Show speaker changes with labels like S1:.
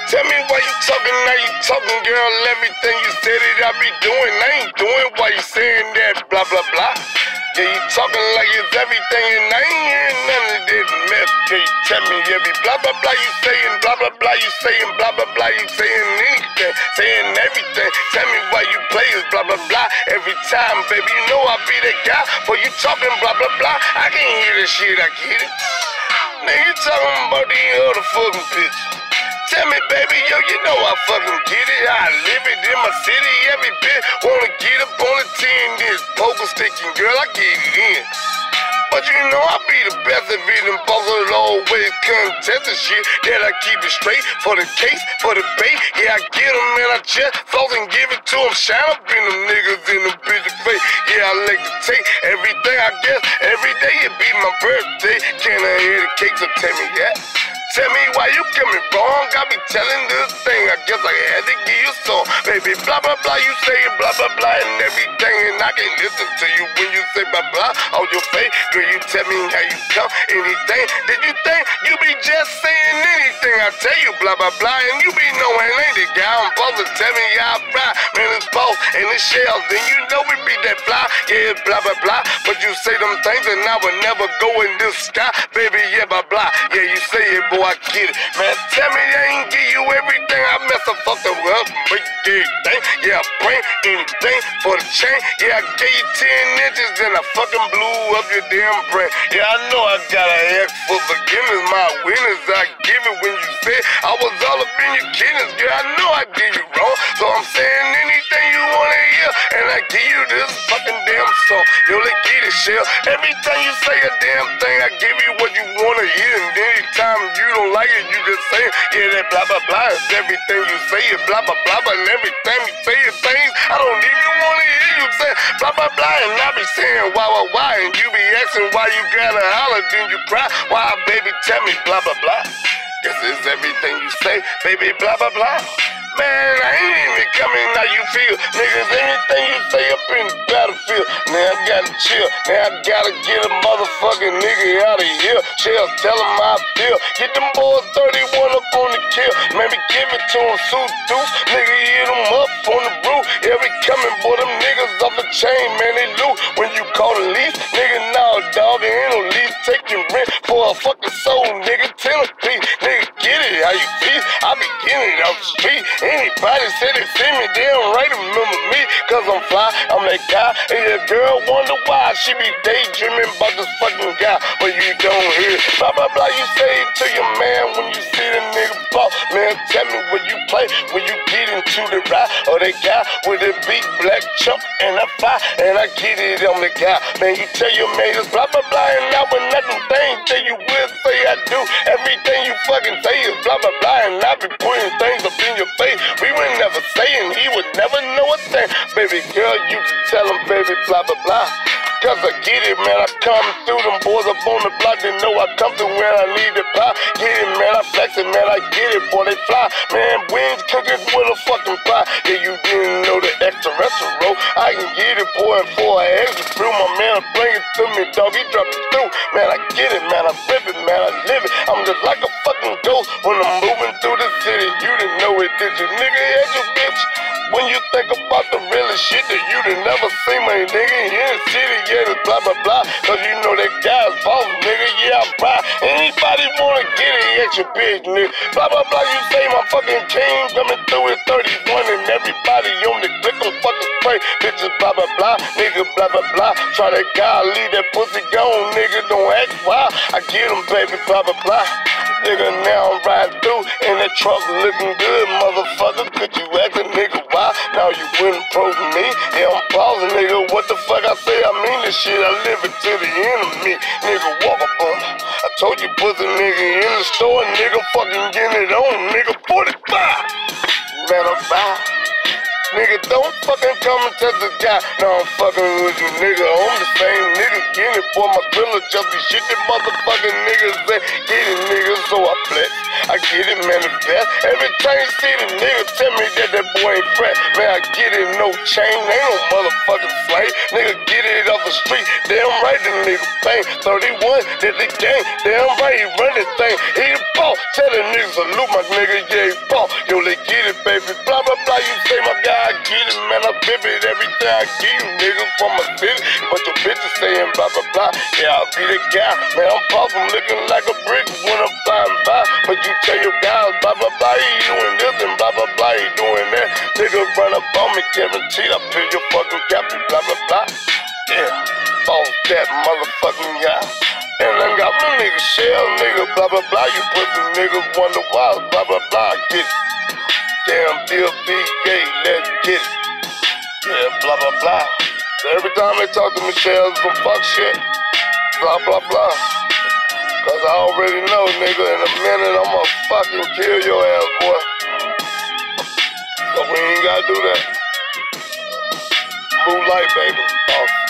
S1: Tell me why you talking, now you talking, girl. Everything you said it I be doing, I ain't doing. Why you saying that, blah, blah, blah. Yeah, you talking like it's everything and I ain't hearing none of that mess. Can you tell me every blah, blah, blah you saying, blah, blah, blah you saying, blah, blah, blah you saying anything, saying everything. Tell me why you play is blah, blah, blah every time, baby. You know I be that guy, but you talking blah, blah, blah. I can't hear this shit, I get it. Man, you talking about these other fucking bitches. Tell me, baby, yo, you know I fucking get it. I live it in my city, every bit. Wanna get up on the 10, this poker sticking, girl, I get it in. But you know I be the best of it, and both of it always contested shit. That I keep it straight for the case, for the bait. Yeah, I get them and I just float and give it to them. Shine up in them niggas in the bitch's face. Yeah, I like to take everything, I guess. Every day it be my birthday. Can I hear the cake, so tell me that? Tell me why you coming wrong, I be telling this thing, I guess I had to give you some. Baby, blah, blah, blah, you say blah, blah, blah and everything, and I can listen to you when you say blah, blah, on your face. Girl, you tell me how you come, anything. Did you think you be just saying anything? I tell you blah, blah, blah, and you be knowing ain't the guy. I'm supposed to tell me how I fly, man, it's both and it's shells, then you know we be that fly, yeah, blah, blah, blah. But you say them things and I would never go in this sky, baby, yeah, blah, blah. Yeah, you say it, boy. I get it, man. Tell me I ain't give you everything. I mess up fucking well, but you thing. Yeah, I bring anything for the chain. Yeah, I gave you 10 inches and I fucking blew up your damn brain. Yeah, I know I gotta ask for forgiveness. My witness, I give it when you said I was all up in your kidneys, girl. I know I did you wrong, so I'm saying anything you wanna hear, and I give you this fucking damn song. You only get it, shell. Every time you say a damn thing, I give you what you wanna hear, and anytime you don't like it, you just say it. Yeah, that blah, blah, blah is everything you say it, blah, blah, blah, but every time you say it, things I don't even want to hear you say blah, blah, blah, and I be saying why, and you be asking why you gotta holler, then you cry, why, baby, tell me blah, blah, blah. Guess it's everything you say, baby, blah, blah, blah. Man, I ain't even coming how you feel. Niggas, anything you say up in the battlefield. Now I gotta chill. Now I gotta get a motherfucking nigga out of here. Chill, tell him how I feel. Get them boys 31 up on the kill. Maybe give it to him, suit deuce. Nigga, hit them up on the roof. Yeah, we coming, boy, them niggas off the chain, man, they loot. When you call the lease, nigga, nah, dog, ain't no lease. Taking rent for a fucking soul, nigga, 10 a piece. Nigga, get it how you peace. I be getting it off the street. Anybody say they see me, they don't right remember me, cause I'm fly, I'm that guy. And your girl wonder why she be daydreaming about this fucking guy, but you don't hear it. Blah, blah, blah, you say it to your man when you see the nigga ball. Man, tell me when you play, when you get into the ride, or that guy with a big black chump and a fire, and I get it on the guy. Man, you tell your man it's blah, blah, blah, and I would not do things that you will say I do. Everything you fucking say is blah, blah, blah, and I be putting things up in your face. We would never say, and he would never know a thing. Baby girl, you can tell him, baby, blah, blah, blah. Cause I get it, man, I come through, them boys up on the block, they know I come through when I need it, pie. Get it, man, I flex it, man, I get it, boy, they fly. Man, wings cooking with a fucking pie. Yeah, you didn't know the extraterrestrial. I can get it, boy, and for an extra crew, my man, bring it to me, dog, he drop it through. Man, I get it, man, I rip it, man, I live it. I'm just like a fucking ghost when I'm moving through the city. You didn't know it, did you, nigga? Yeah, you bitch. When you think about the realest shit that you done never seen, my nigga, in the city, yeah, it's blah, blah, blah. Cause you know that guy's boss, nigga, yeah, I'm proud. Anybody wanna get it, extra bitch, nigga. Blah, blah, blah, you say my fucking king coming through at 31 and everybody on the click on fucking spray. Bitches, blah, blah, blah, nigga, blah, blah, blah. Try that guy, leave that pussy gone, nigga, don't act wild. I get him, baby, blah, blah, blah. Nigga, now I'm riding through in that truck looking good, motherfucker. Could you ask a nigga why? Now you wouldn't prove me. Yeah, I'm pausing, nigga. What the fuck I say? I mean this shit. I live it to the end of me. Nigga, walk up on me. I told you, pussy nigga in the store, nigga, fucking getting it on, nigga. 45. Man, I'm fine. Nigga, don't fucking come and touch the guy. No, I'm fucking with you, nigga. I'm the same nigga. Get it, boy. My thriller just be shit. That motherfucking niggas say, get it, nigga. So I flex. I get it, man, the best. Every time you see the nigga, tell me that that boy ain't fresh. Man, I get it, no chain. Ain't no motherfucking slave. Nigga, get it off the street. Damn right, the nigga pay. 31, did the game. Damn right, he run this thing. He the ball. Tell the niggas salute my nigga, yeah, he ball. Bibbit, everything I give you, nigga, from a city. But your bitches saying blah, blah, blah. Yeah, I'll be the guy. Man, I'm puffin' looking like a brick when I'm flying by. But you tell your guys, blah, blah, blah, he doing this and blah, blah, blah, he doing that. Nigga run up on me, guaranteed I'll pay your fucking cap, blah, blah, blah. Yeah, boss that motherfucking guy. And I got my nigga Shell, nigga, blah, blah, blah. You pussy niggas wonder why, blah, blah, blah, get it. Damn, DLBA, let's get it. Yeah, blah, blah, blah. So every time they talk to me, Shell, some fuck shit, blah, blah, blah. Cause I already know, nigga, in a minute I'ma fucking kill your ass, boy. But we ain't gotta do that. Blue light, baby.